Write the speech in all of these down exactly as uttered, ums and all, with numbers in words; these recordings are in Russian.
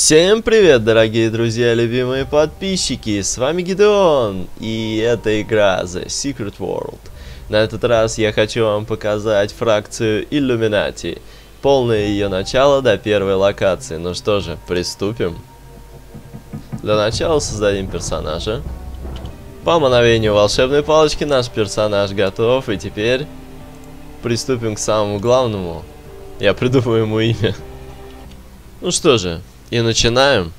Всем привет, дорогие друзья, любимые подписчики, с вами Гидеон, и это игра The Secret World. На этот раз я хочу вам показать фракцию Illuminati, полное ее начало до первой локации. Ну что же, приступим. Для начала создадим персонажа. По мановению волшебной палочки наш персонаж готов, и теперь приступим к самому главному. Я придумаю ему имя. Ну что же, и начинаем.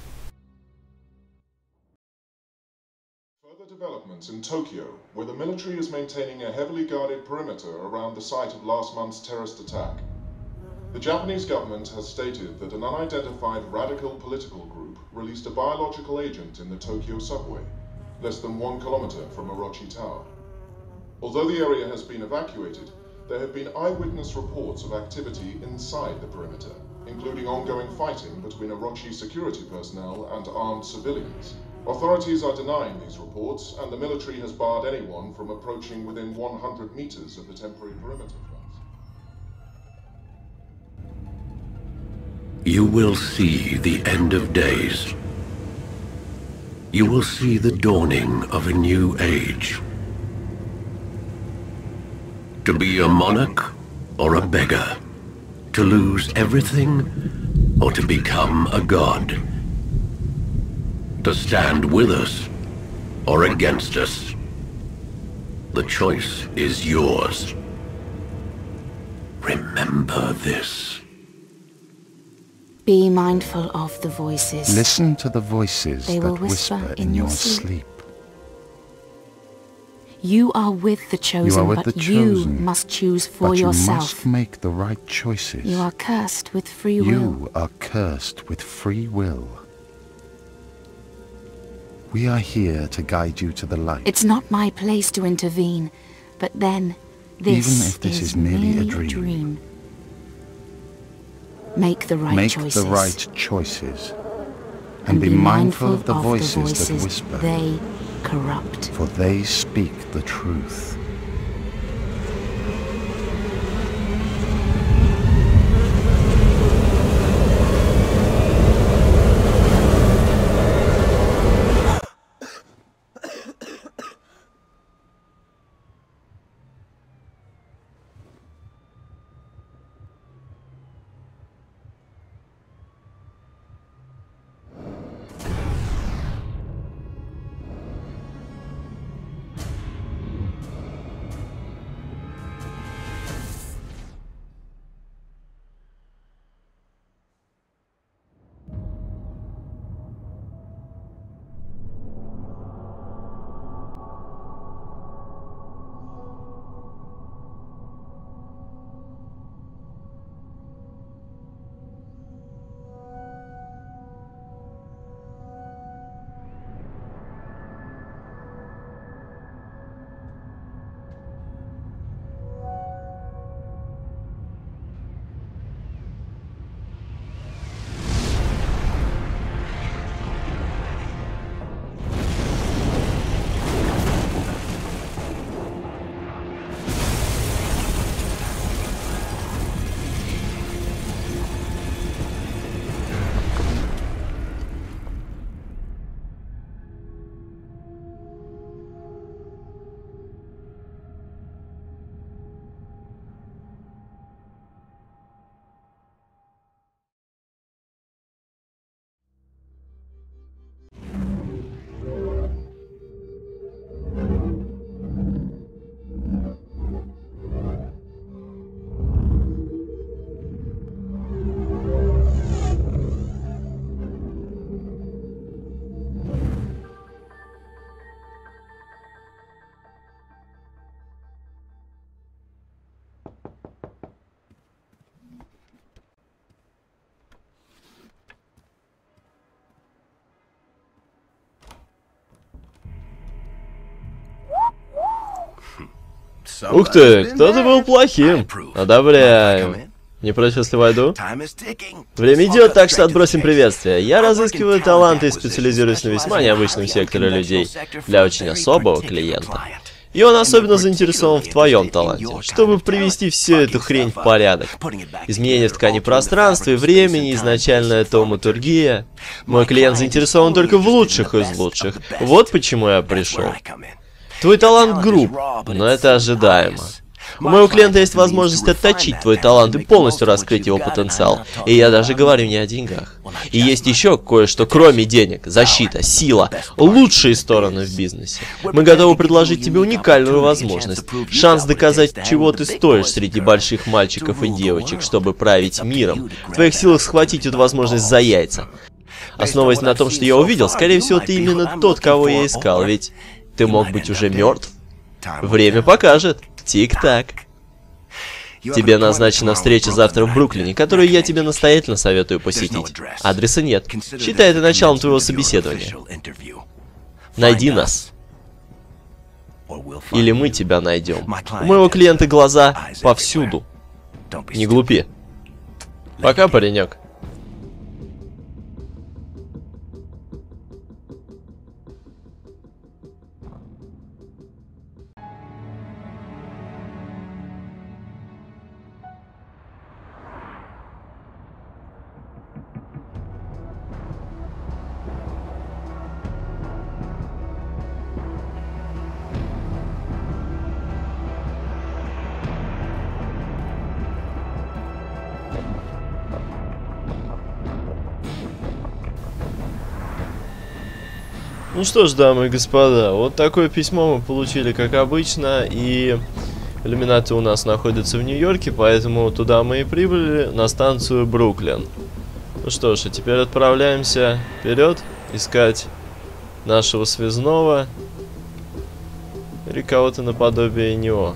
Further developments in Tokyo, where the military is maintaining a heavily guarded perimeter around the site of last month's terrorist attack. The Japanese government has stated that an unidentified radical political group released a biological agent in the Tokyo subway, less than one kilometer from Orochi Tower. Although the area has been evacuated, there have been eyewitness reports of activity inside the perimeter, including ongoing fighting between Orochi security personnel and armed civilians. Authorities are denying these reports, and the military has barred anyone from approaching within one hundred meters of the temporary perimeter fence. You will see the end of days. You will see the dawning of a new age. To be a monarch or a beggar. To lose everything, or to become a god. To stand with us, or against us. The choice is yours. Remember this. Be mindful of the voices. Listen to the voices They that will whisper whisper in in your your sleep. sleep. You are with the chosen, You are with but the you chosen, must choose for but you yourself. must make the right choices. You are cursed with free will. You are cursed with free will. We are here to guide you to the light. It's not my place to intervene, but then this, Even if this is merely a dream. Make the right Make choices. the right choices. And be mindful of the voices that whisper. They corrupt. For they speak the truth. Ух ты, кто-то был плохим. Одобряю. Не против, если войду? Время идет, так что отбросим приветствие. Я разыскиваю таланты и специализируюсь на весьма необычном секторе людей для очень особого клиента. И он особенно заинтересован в твоем таланте, чтобы привести всю эту хрень в порядок. Изменение в ткани пространства и времени, изначальная томатургия. Мой клиент заинтересован только в лучших из лучших. Вот почему я пришел. Твой талант груб, но это ожидаемо. У моего клиента есть возможность отточить твой талант и полностью раскрыть его потенциал. И я даже говорю не о деньгах. И есть еще кое-что, кроме денег. Защита, сила, лучшие стороны в бизнесе. Мы готовы предложить тебе уникальную возможность. Шанс доказать, чего ты стоишь среди больших мальчиков и девочек, чтобы править миром. В твоих силах схватить эту возможность за яйца. Основываясь на том, что я увидел, скорее всего, ты именно тот, кого я искал. Ведь ты мог быть уже мертв. Время покажет. Тик-так. Тебе назначена встреча завтра в Бруклине, которую я тебе настоятельно советую посетить. Адреса нет. Считай это началом твоего собеседования. Найди нас. Или мы тебя найдем. У моего клиента глаза повсюду. Не глупи. Пока, паренек. Ну что ж, дамы и господа, вот такое письмо мы получили, как обычно, и иллюминаты у нас находятся в Нью-Йорке, поэтому туда мы и прибыли, на станцию Бруклин. Ну что ж, а теперь отправляемся вперед, искать нашего связного или кого-то наподобие него.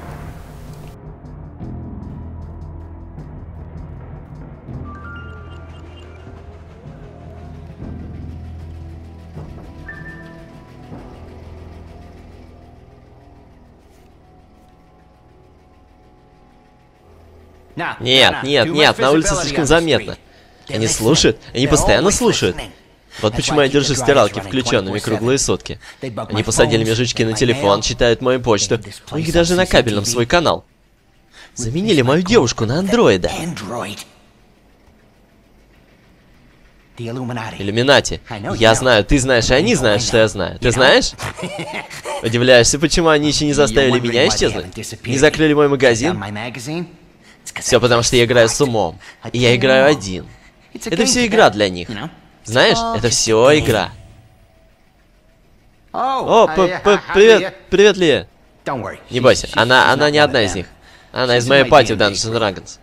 Нет, нет, нет, на улице слишком заметно. Они слушают, они постоянно слушают. Вот почему я держу стиралки включенными круглые сутки. Они посадили мне жучки на телефон, читают мою почту. У них даже на кабельном свой канал. Заменили мою девушку на андроида. Иллюминати. Я знаю, ты знаешь, и они знают, что я знаю. Ты знаешь? Удивляешься, почему они еще не заставили меня исчезнуть? Не закрыли мой магазин? Все потому, что я играю с умом. И я играю один. Это все игра для них. Знаешь, это все игра. О, привет, привет, Лия. Не бойся, она, она не одна из них. Она из моей пати в Dungeons and Dragons.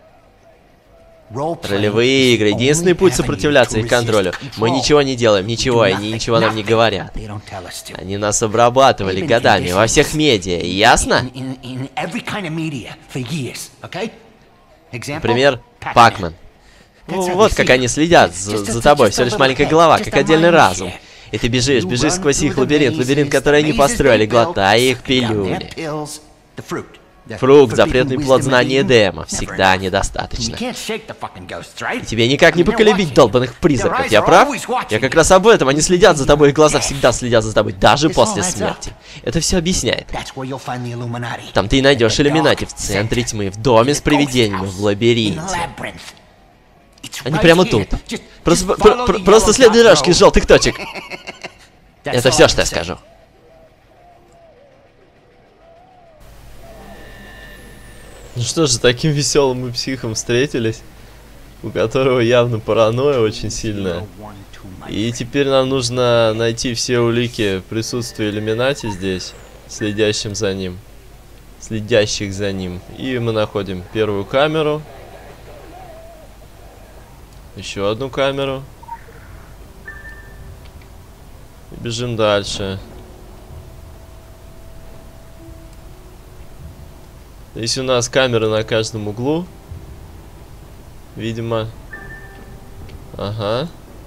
Ролевые игры. Единственный путь сопротивляться их контролю. Мы ничего не делаем, ничего, и они ничего нам не говорят. Они нас обрабатывали годами во всех медиа, ясно? Например, Пакмен. Вот как они следят за, за тобой. Всего лишь маленькая голова, как отдельный разум. И ты бежишь, бежишь сквозь их лабиринт, лабиринт, который они построили, глотая их пилюли. Фрукт, запретный плод знания Эдема. Всегда недостаточно. И тебе никак не поколебить долбанных призраков, я прав? Я как раз об этом. Они следят за тобой, их глаза всегда следят за тобой, даже после смерти. Это все объясняет. Там ты и найдешь иллюминати в центре тьмы, в доме с привидениями, в лабиринте. Они прямо тут. Просто, про, про, просто следуй дорожке из желтых точек. Это все, что я скажу. Ну что же, таким веселым мы психом встретились, у которого явно паранойя очень сильная. И теперь нам нужно найти все улики присутствия иллюминати здесь, следящим за ним, следящих за ним. И мы находим первую камеру, еще одну камеру, и бежим дальше. Здесь у нас камеры на каждом углу. Видимо. Ага.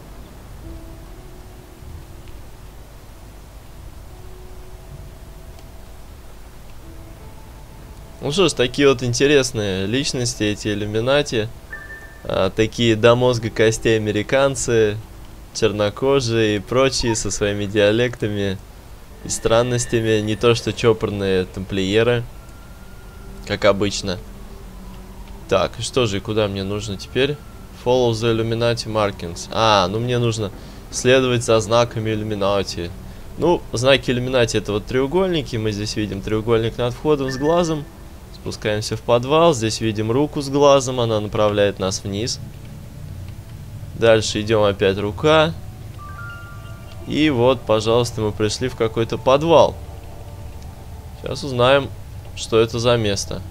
Ну что ж, такие вот интересные личности, эти иллюминати. А, такие до мозга костей американцы, чернокожие и прочие со своими диалектами. и странностями. Не то что чопорные тамплиеры, как обычно. Так, и что же, и куда мне нужно теперь? Follow the Illuminati markings. А, ну мне нужно следовать за знаками Illuminati. Ну, знаки Illuminati — это вот треугольники. Мы здесь видим треугольник над входом с глазом. Спускаемся в подвал. Здесь видим руку с глазом. Она направляет нас вниз. Дальше идем опять рука. И вот, пожалуйста, мы пришли в какой-то подвал. Сейчас узнаем, что это за место.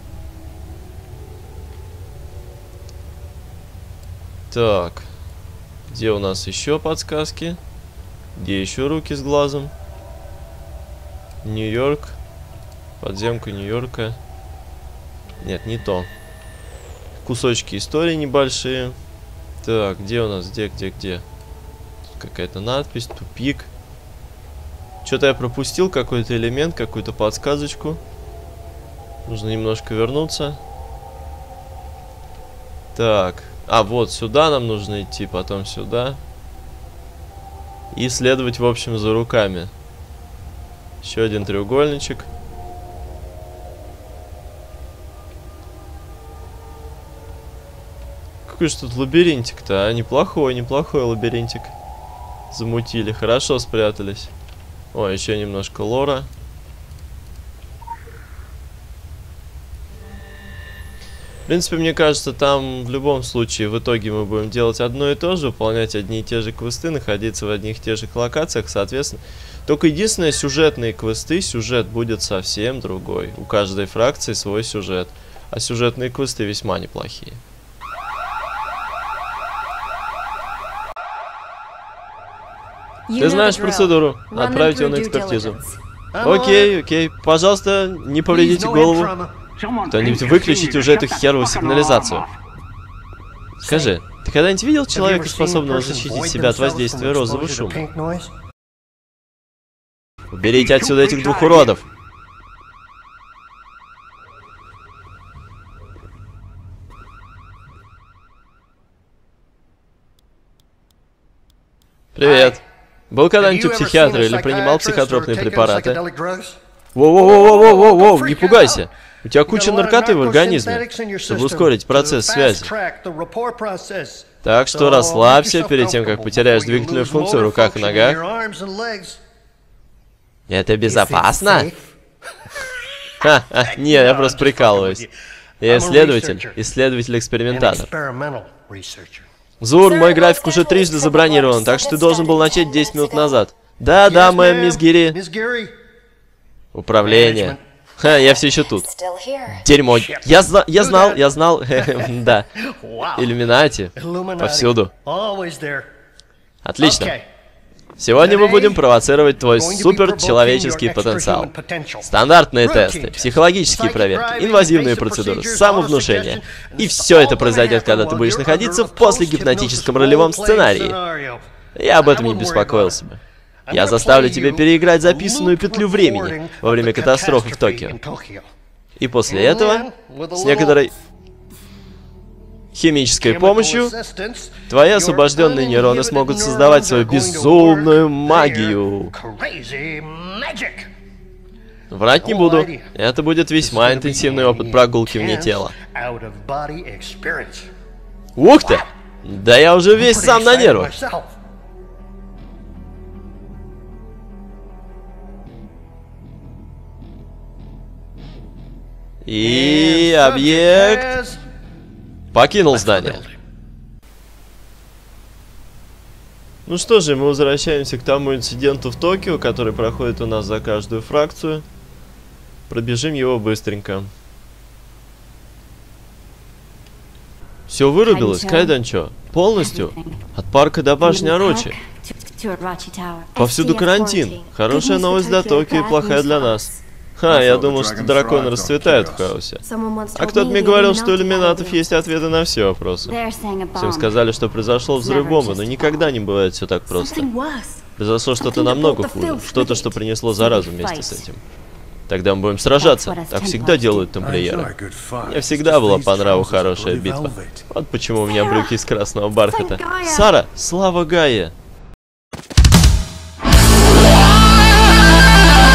Так, где у нас еще подсказки? Где еще руки с глазом? Нью-Йорк. Подземка Нью-Йорка. Нет, не то. Кусочки истории небольшие. Так, где у нас? Где, где, где? Тут какая-то надпись, тупик. Что-то я пропустил, какой-то элемент, какую-то подсказочку. Нужно немножко вернуться. Так. А, вот сюда нам нужно идти, потом сюда. И следовать, в общем, за руками. Еще один треугольничек. Какой же тут лабиринтик-то, а? Неплохой, неплохой лабиринтик. Замутили, хорошо спрятались. О, еще немножко лора. В принципе, мне кажется, там в любом случае в итоге мы будем делать одно и то же, выполнять одни и те же квесты, находиться в одних и тех же локациях, соответственно. Только единственное, сюжетные квесты, сюжет будет совсем другой. У каждой фракции свой сюжет. А сюжетные квесты весьма неплохие. Ты знаешь процедуру. Отправить его на экспертизу. Окей, окей. Пожалуйста, не повредите голову. Кто-нибудь выключите уже эту херовую сигнализацию. Скажи, ты когда-нибудь видел человека, способного защитить себя от воздействия розового шума? Уберите отсюда этих двух уродов. Привет. Был когда-нибудь у психиатра или принимал психотропные препараты? Воу-воу-воу-воу-воу-воу, не пугайся. У тебя куча наркоты в организме, чтобы ускорить процесс связи. Так что расслабься перед тем, как потеряешь двигательную функцию в руках и ногах. Это безопасно? Ха-ха, не, я просто прикалываюсь. Я исследователь, исследователь-экспериментатор. Зур, мой график уже трижды забронирован, так что ты должен был начать десять минут назад. Да-да, моя мисс Гири. Управление. Ха, я все еще тут. Дерьмо. Я, зна я знал, я знал. Да. Иллюминати. Повсюду. Отлично. Сегодня мы будем провоцировать твой суперчеловеческий потенциал. Стандартные тесты, психологические проверки, инвазивные процедуры, самовнушение. И все это произойдет, когда ты будешь находиться в послегипнотическом ролевом сценарии. Я об этом не беспокоился бы. Я заставлю тебя переиграть записанную петлю времени во время катастрофы в Токио. И после этого, с некоторой химической помощью, твои освобожденные нейроны смогут создавать свою безумную магию. Врать не буду. Это будет весьма интенсивный опыт прогулки вне тела. Ух ты! Да я уже весь сам на нервах. И объект покинул здание. Ну что же, мы возвращаемся к тому инциденту в Токио, который проходит у нас за каждую фракцию. Пробежим его быстренько. Все вырубилось, Кайданчо. Полностью. От парка до башни Орочи. Повсюду карантин. Хорошая новость для Токио и плохая для нас. Ха, я думал, что драконы расцветают в хаосе. А кто-то мне говорил, что у иллюминатов есть ответы на все вопросы. Всем сказали, что произошло взрыв бомбы, но никогда не бывает все так просто. Произошло что-то намного хуже, что-то, что принесло заразу вместе с этим. Тогда мы будем сражаться, так всегда делают тамплиеры. Мне всегда была по нраву хорошая битва. Вот почему у меня брюки из красного бархата. Сара, слава Гае!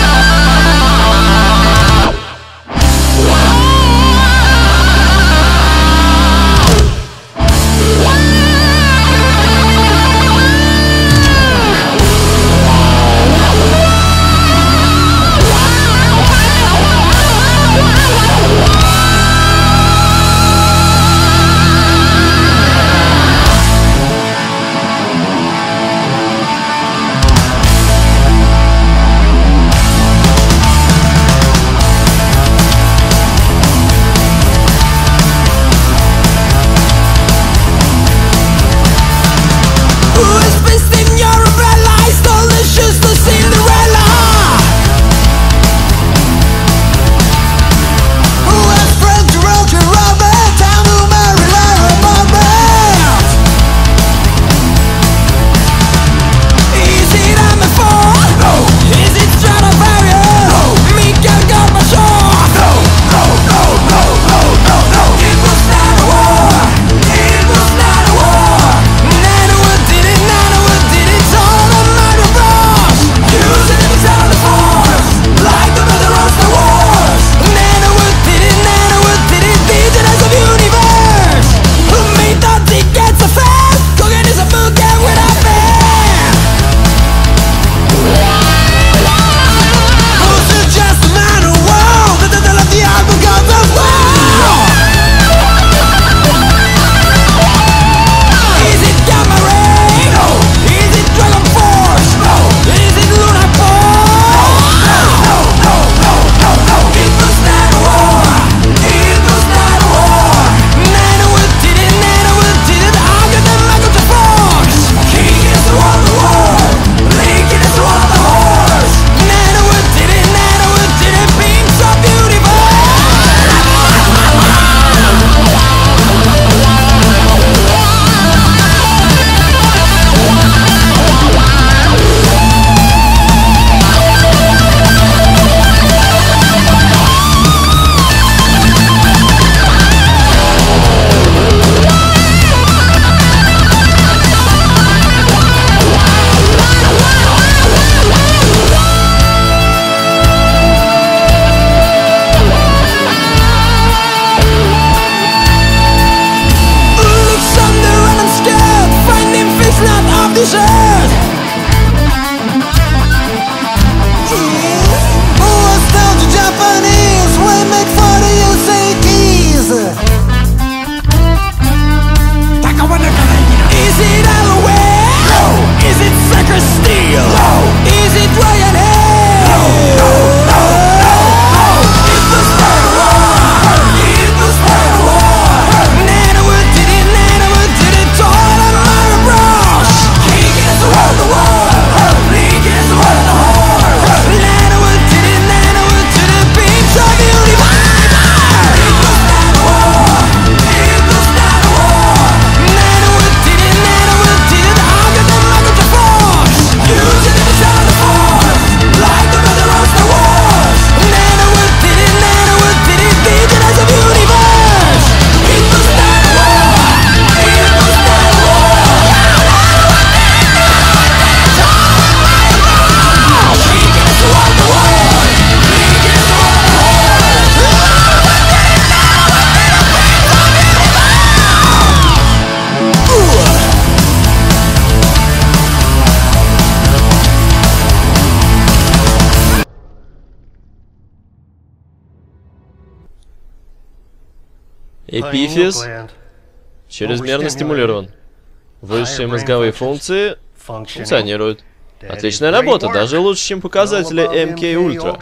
Эпифиз чрезмерно стимулирован. Высшие мозговые функции функционируют. Отличная работа, даже лучше, чем показатели эм кей Ультра.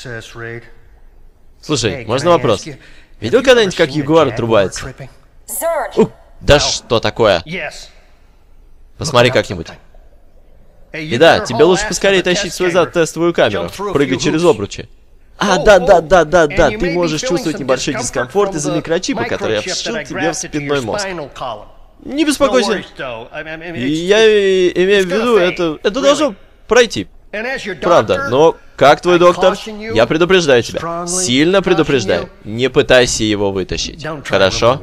Слушай, можно вопрос? Видел когда-нибудь, как ягуар отрубается? Ух, да что такое? Посмотри как-нибудь. И да, тебе лучше поскорее тащить свой зад в тестовую камеру, прыгать через обручи. А, да-да-да-да-да, ты можешь чувствовать небольшой дискомфорт из-за микрочипа, который я вшил тебе в спинной мозг. Не беспокойся. Я имею в виду, это, это должно пройти. Правда, но как твой доктор, я предупреждаю тебя, сильно предупреждаю, не пытайся его вытащить, хорошо?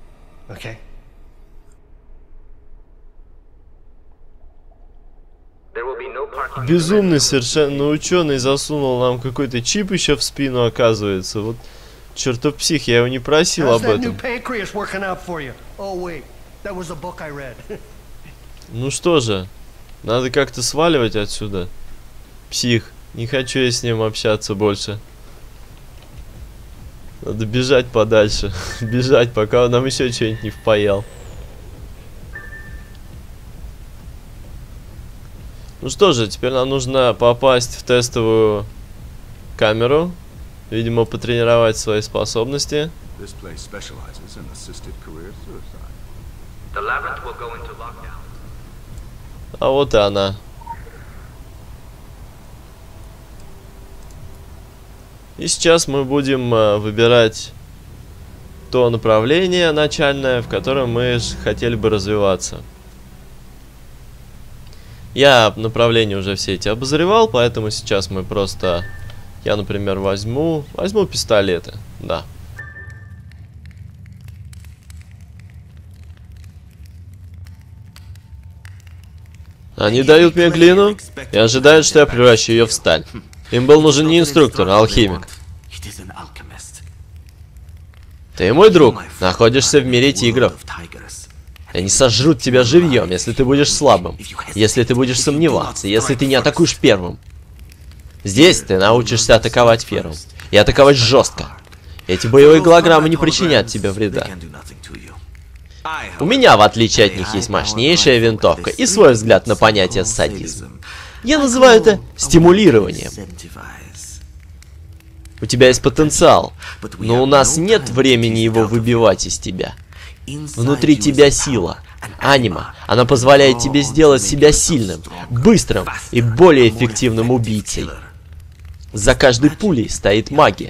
Безумный совершенно ученый засунул нам какой-то чип еще в спину, оказывается. Вот чертов псих, я его не просил об этом. Ну что же, надо как-то сваливать отсюда. Псих, не хочу я с ним общаться больше. Надо бежать подальше. Бежать, пока он нам еще что-нибудь не впаял. Ну что же, теперь нам нужно попасть в тестовую камеру. Видимо, потренировать свои способности. А вот и она. И сейчас мы будем uh, выбирать то направление начальное, в котором мы хотели бы развиваться. Я направления уже все эти обозревал, поэтому сейчас мы просто... Я, например, возьму... Возьму пистолеты, да. Они дают мне глину и ожидают, что я превращу ее в сталь. Им был нужен не инструктор, а алхимик. Ты мой друг, находишься в мире тигров. Они сожрут тебя живьем, если ты будешь слабым, если ты будешь сомневаться, если ты не атакуешь первым. Здесь ты научишься атаковать первым. И атаковать жестко. Эти боевые голограммы не причинят тебе вреда. У меня, в отличие от них, есть мощнейшая винтовка и свой взгляд на понятие садизм. Я называю это стимулированием. У тебя есть потенциал, но у нас нет времени его выбивать из тебя. Внутри тебя сила, анима. Она позволяет тебе сделать себя сильным, быстрым и более эффективным убийцей. За каждой пулей стоит магия.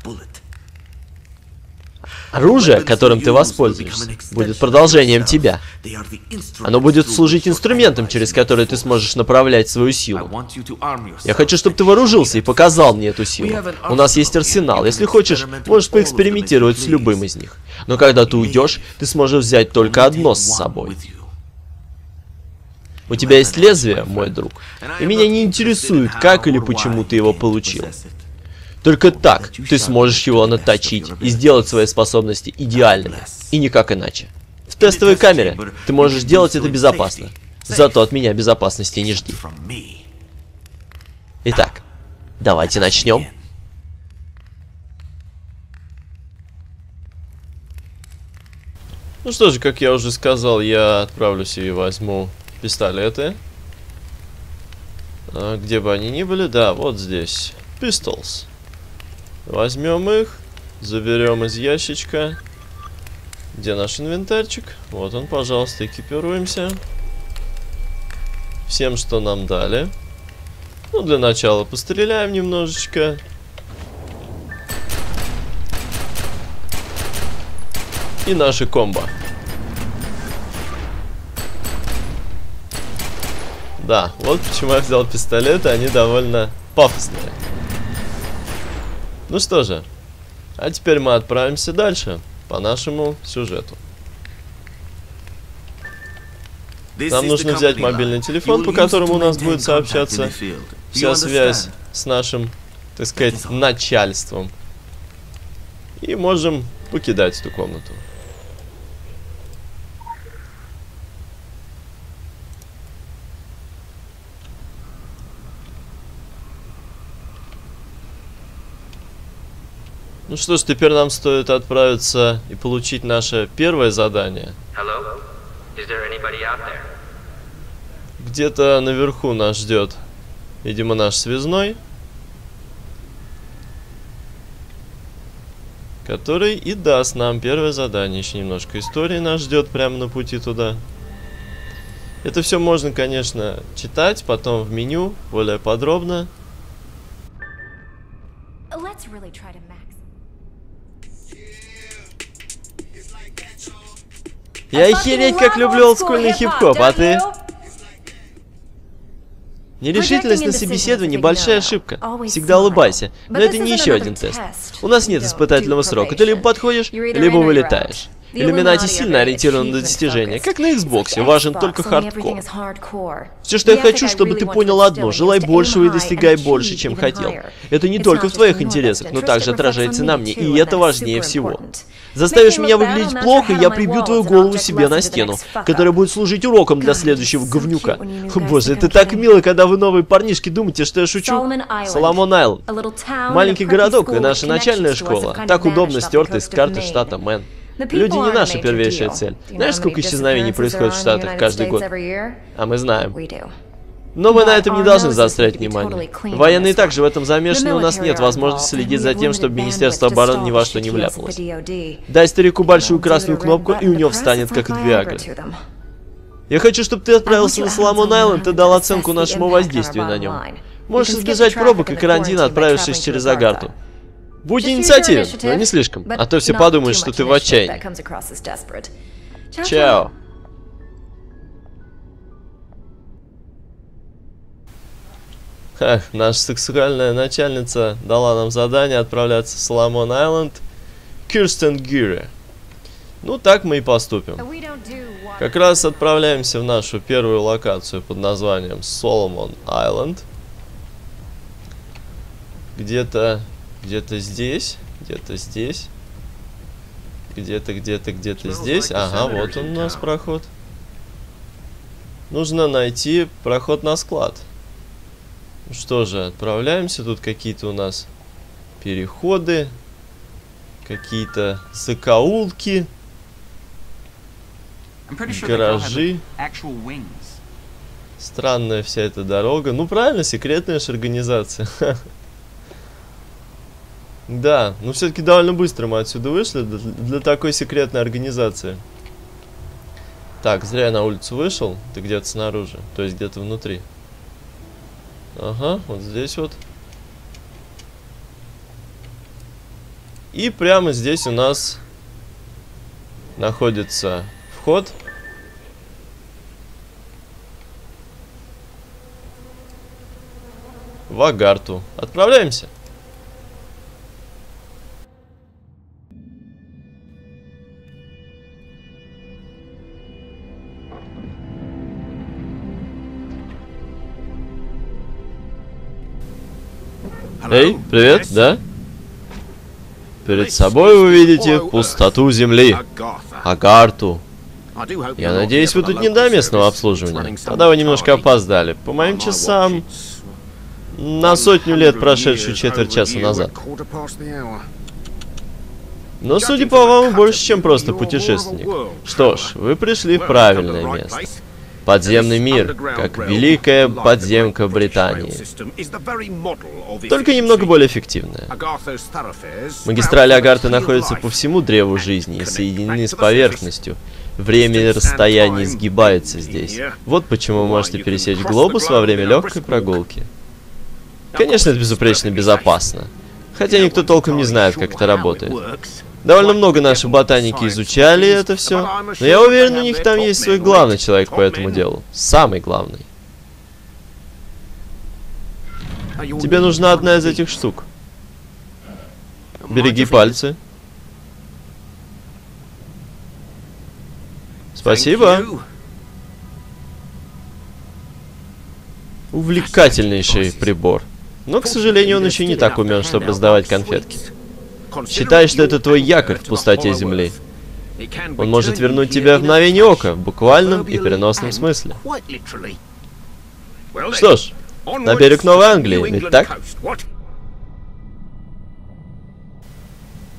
Оружие, которым ты воспользуешься, будет продолжением тебя. Оно будет служить инструментом, через который ты сможешь направлять свою силу. Я хочу, чтобы ты вооружился и показал мне эту силу. У нас есть арсенал. Если хочешь, можешь поэкспериментировать с любым из них. Но когда ты уйдешь, ты сможешь взять только одно с собой. У тебя есть лезвие, мой друг, и меня не интересует, как или почему ты его получил. Только так ты сможешь его наточить и сделать свои способности идеальными, и никак иначе. В тестовой камере ты можешь делать это безопасно, зато от меня безопасности не жди. Итак, давайте начнем. Ну что же, как я уже сказал, я отправлюсь и возьму пистолеты. А, где бы они ни были, да, вот здесь. Pistols. Возьмем их, заберем из ящичка. Где наш инвентарчик? Вот он, пожалуйста, экипируемся. Всем, что нам дали. Ну, для начала постреляем немножечко. И наши комбо. Да, вот почему я взял пистолеты, они довольно пафосные. Ну что же, а теперь мы отправимся дальше по нашему сюжету. Нам нужно взять мобильный телефон, по которому у нас будет сообщаться вся связь с нашим, так сказать, начальством. И можем покидать эту комнату. Ну что ж, теперь нам стоит отправиться и получить наше первое задание. Где-то наверху нас ждет, видимо, наш связной, который и даст нам первое задание. Еще немножко истории нас ждет прямо на пути туда. Это все можно, конечно, читать потом в меню более подробно. Я охереть как люблю олдскульный хип-хоп, а ты? Нерешительность на собеседовании – большая ошибка. Всегда улыбайся. Но это не еще один тест. У нас нет испытательного срока. Ты либо подходишь, либо вылетаешь. Иллюминати сильно ориентирован на достижения, как на Xbox, важен только хардкор. Все, что я хочу, чтобы ты понял одно: желай большего и достигай больше, чем хотел. Это не только в твоих интересах, но также отражается на мне, и это важнее всего. Заставишь меня выглядеть плохо, я прибью твою голову себе на стену, которая будет служить уроком для следующего говнюка. Боже, это так мило, когда вы, новые парнишки, думаете, что я шучу. Соломон Айленд. Маленький городок и наша начальная школа. Так удобно стерты с карты штата Мэн. Люди не наша первейшая цель. Знаешь, сколько исчезновений происходит в Штатах каждый год? А мы знаем. Но мы на этом не должны заострять внимание. Военные также в этом замешаны, у нас нет возможности следить за тем, чтобы Министерство обороны ни во что не вляпалось. Дай старику большую красную кнопку, и у него встанет как от Виагры. Я хочу, чтобы ты отправился на Соломон Айленд и дал оценку нашему воздействию на нем. Можешь избежать пробок и карантина, отправившись через Агарту. Будь инициативен, но не слишком, а то все подумают, что ты в отчаянии. Чао. Ха, наша сексуальная начальница дала нам задание отправляться в Соломон Айленд, Кирстен Гире. Ну, так мы и поступим. Как раз отправляемся в нашу первую локацию под названием Соломон Айленд. Где-то... Где-то здесь, где-то здесь, где-то, где-то, где-то здесь. Ага, вот он у нас проход. Нужно найти проход на склад. Ну что же, отправляемся. Тут какие-то у нас переходы, какие-то закоулки, гаражи. Странная вся эта дорога. Ну правильно, секретная же организация. Да, но все-таки довольно быстро мы отсюда вышли для, для такой секретной организации. Так, зря я на улицу вышел. Ты где-то снаружи, то есть где-то внутри. Ага, вот здесь вот. И прямо здесь у нас находится вход. В Агарту. Отправляемся. Эй, привет, да? Перед собой вы видите пустоту земли. Агарту. Я надеюсь, вы тут не до местного обслуживания. Тогда вы немножко опоздали. По моим часам, на сотню лет, прошедшую четверть часа назад. Но, судя по вам, больше, чем просто путешественник. Что ж, вы пришли в правильное место. Подземный мир, как великая подземка Британии. Только немного более эффективная. Магистрали Агарты находятся по всему древу жизни и соединены с поверхностью. Время и расстояние сгибаются здесь. Вот почему вы можете пересечь глобус во время легкой прогулки. Конечно, это безупречно безопасно. Хотя никто толком не знает, как это работает. Довольно много наши ботаники изучали это все, но я уверен, у них там есть свой главный человек по этому делу. Самый главный. Тебе нужна одна из этих штук. Береги пальцы. Спасибо. Увлекательнейший прибор. Но, к сожалению, он еще не так умен, чтобы раздавать конфетки. Считай, что это твой якорь в пустоте земли. Он может вернуть тебя в мгновение ока, в буквальном и переносном смысле. Что ж, на берег Новой Англии, ведь так?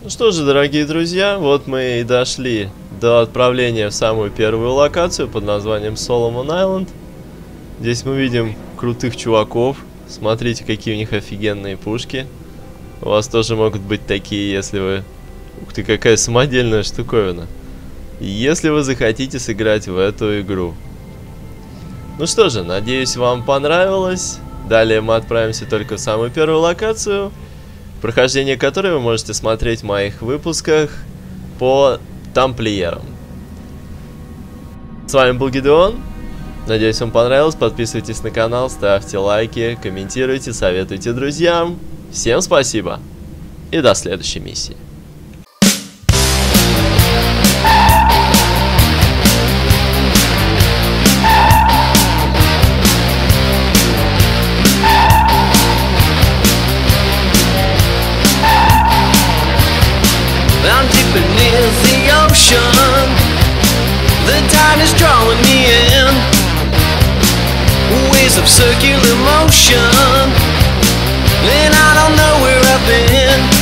Ну что же, дорогие друзья, вот мы и дошли до отправления в самую первую локацию под названием Соломон Айленд. Здесь мы видим крутых чуваков. Смотрите, какие у них офигенные пушки. У вас тоже могут быть такие, если вы... Ух ты, какая самодельная штуковина. Если вы захотите сыграть в эту игру. Ну что же, надеюсь, вам понравилось. Далее мы отправимся только в самую первую локацию, прохождение которой вы можете смотреть в моих выпусках по тамплиерам. С вами был Гидеон. Надеюсь, вам понравилось. Подписывайтесь на канал, ставьте лайки, комментируйте, советуйте друзьям. Всем спасибо и до следующей миссии. I'm deep beneath the ocean. The tide is drawing me in. Waves of circular motion, and I don't know where I've been.